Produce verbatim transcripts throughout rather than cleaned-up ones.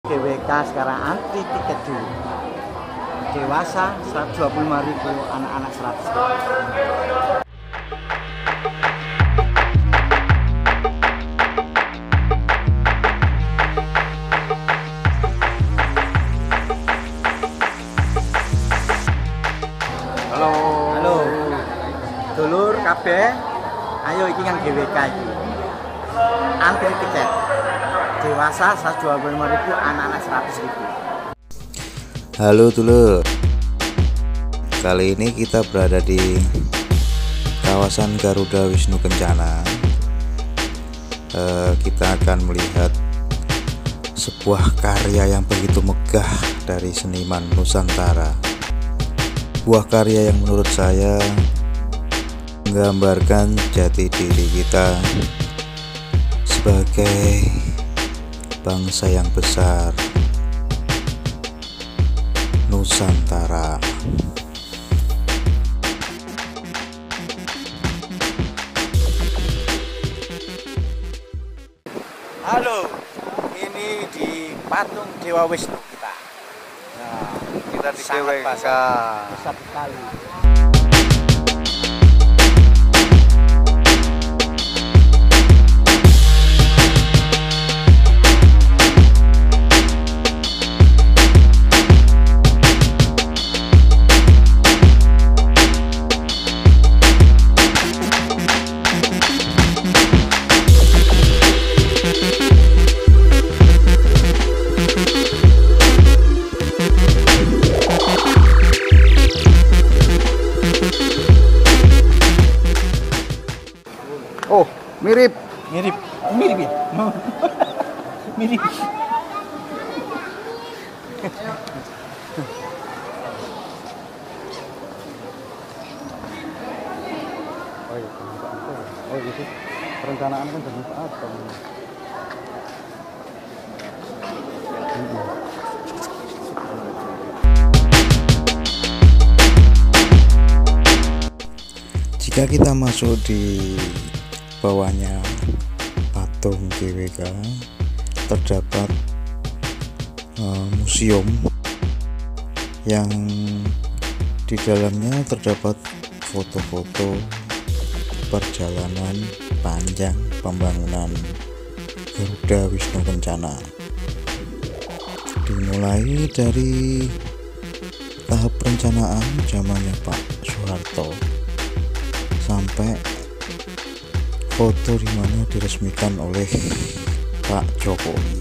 G W K sekarang antri tiket dulu. Dewasa seratus dua puluh lima ribu, anak-anak seratus ribu. Halo. Halo. Dulur kabeh, ayo iki kan G W K iki. Antri tiket. Dewasa seratus dua puluh lima ribu, anak-anak seratus ribu. Halo dulur. Kali ini kita berada di kawasan Garuda Wisnu Kencana. e, Kita akan melihat sebuah karya yang begitu megah dari seniman Nusantara. Buah karya yang menurut saya menggambarkan jati diri kita sebagai bangsa yang besar, Nusantara. Halo, ini di patung Dewa Wisnu kita. Nah, Kita di G W K. besar sekali. Oh, mirip. Mirip, mirip ya? Mirip. Oh iya, oh gitu. Perencanaan kan jenis apa? Jika kita masuk di bawahnya patung G W K, terdapat uh, museum yang di dalamnya terdapat foto-foto perjalanan panjang pembangunan Garuda Wisnu Kencana, dimulai dari tahap perencanaan zamannya Pak Soeharto sampai foto di mana diresmikan oleh Pak Jokowi.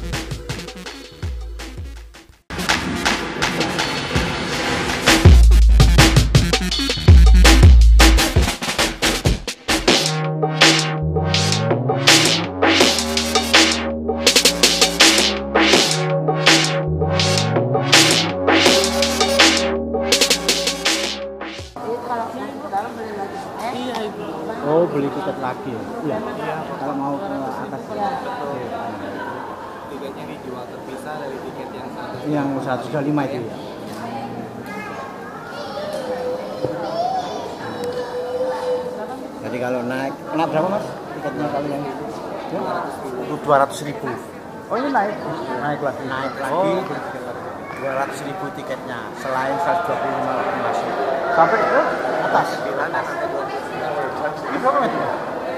Oh, beli tiket lagi ya? Iya. Kalau mau ke atas ya. Tiketnya dijual terpisah dari tiket yang satu. Yang seratus dua puluh lima itu ya. Jadi kalau naik, naik berapa mas? Tiketnya kalau yang itu? dua ratus ribu. Oh ini naik? Naik lagi. Naik lagi. Oh. dua ratus ribu tiketnya. Selain seratus dua puluh lima masuk. Sampai ke atas. Ini berapa meter?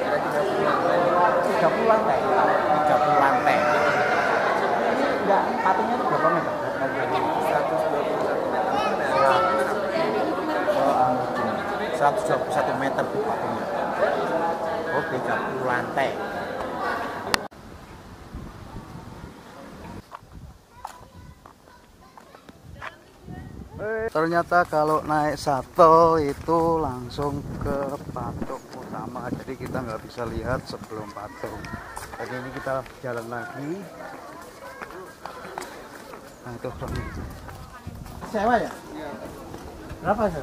tiga puluh lantai. tiga puluh lantai. Ini enggak, patungnya itu berapa meter? seratus dua puluh satu meter. seratus dua puluh satu meter patungnya. Oh, tiga puluh lantai. Ternyata kalau naik satu itu langsung ke patung utama, jadi kita nggak bisa lihat sebelum patung. Jadi ini kita jalan lagi. Nah itu Sewa ya? Iya. Berapa sih?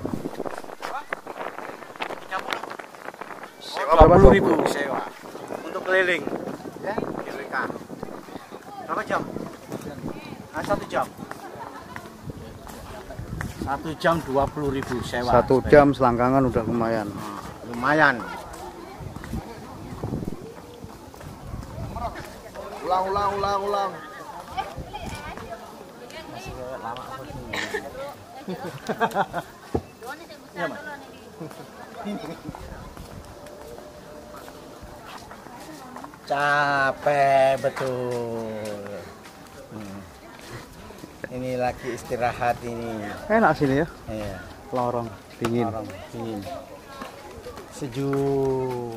sewa dua puluh ribu sewa untuk keliling ya, G W K. Berapa jam? Ah, satu jam. Satu jam dua puluh ribu sewa. Satu jam selangkangan udah lumayan. Hmm, lumayan. Ulang, ulang, ulang, ulang. Ya, Mas. Capek betul. Hmm. Ini lagi istirahat ini. Enak sini ya. Iya. Lorong dingin. Lorong dingin. Sejuk.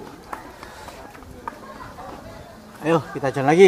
Ayo kita jalan lagi.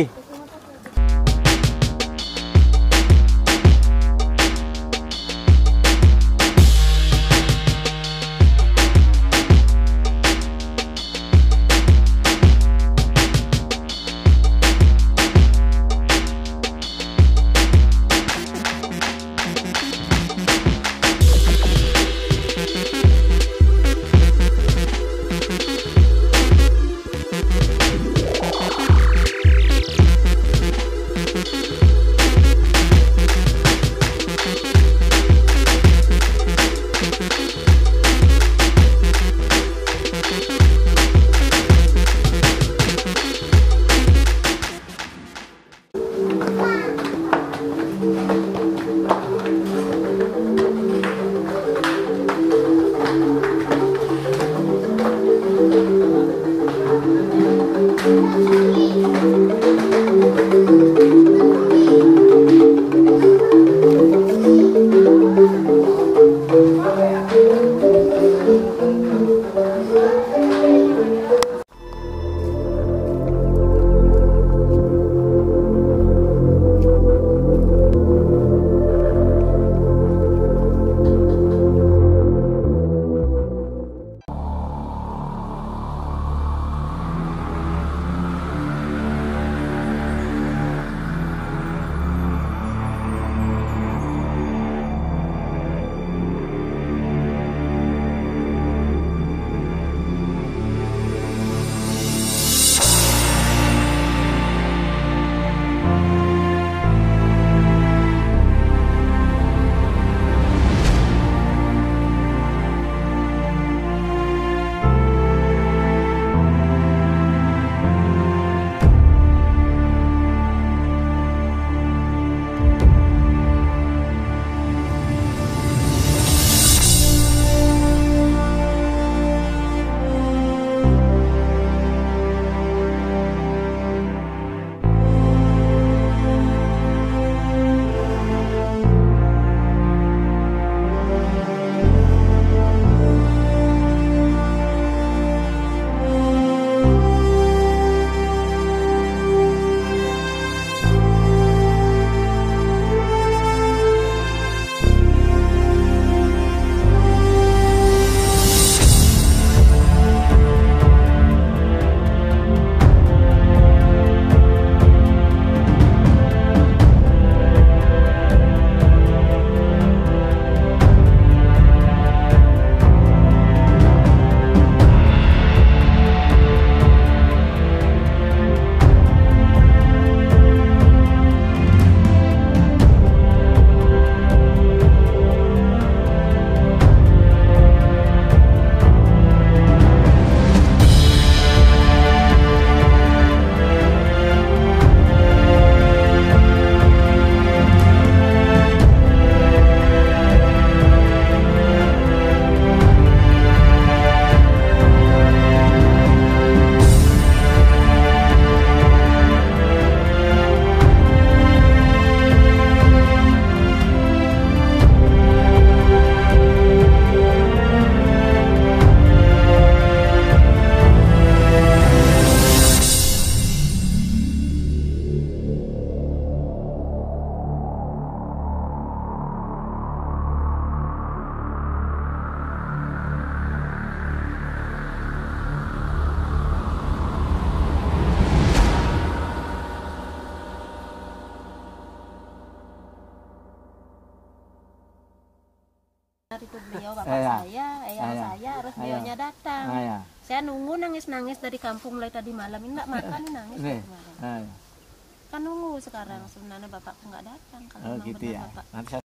Itu beliau bapak Ayah. saya, ayah Ayah. saya, harus Ayah. beliaunya datang. Ayah. Saya nunggu nangis-nangis dari kampung mulai tadi malam ini nggak makan nangis Nih. dari malam. Ayah. Kan nunggu sekarang sebenarnya bapakku nggak datang kalau Oh memang gitu benar ya. bapak. Nanti saya